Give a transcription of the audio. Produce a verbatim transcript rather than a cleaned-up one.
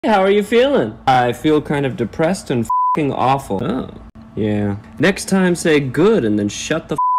How are you feeling? I feel kind of depressed and f***ing awful. Oh, yeah. Next time say good and then shut the f***